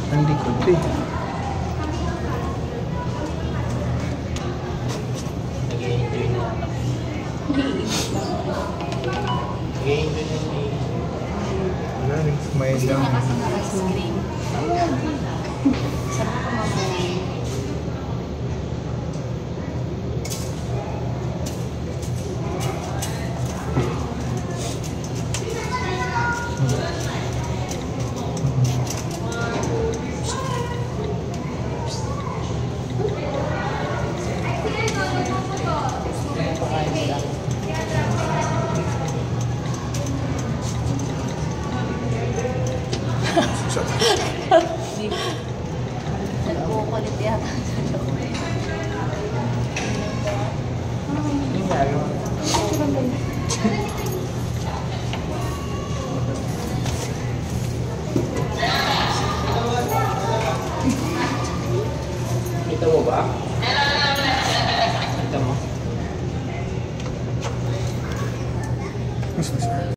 Ang likod eh. Nag-i-enjoy na yata. Nag-i-enjoy na yun. Wala, nag-smile lang. Gusto niya kasi ng ice cream. Sabi ko mamaya. Nagkukulit yata. Kita mo ba? Kita mo? Mas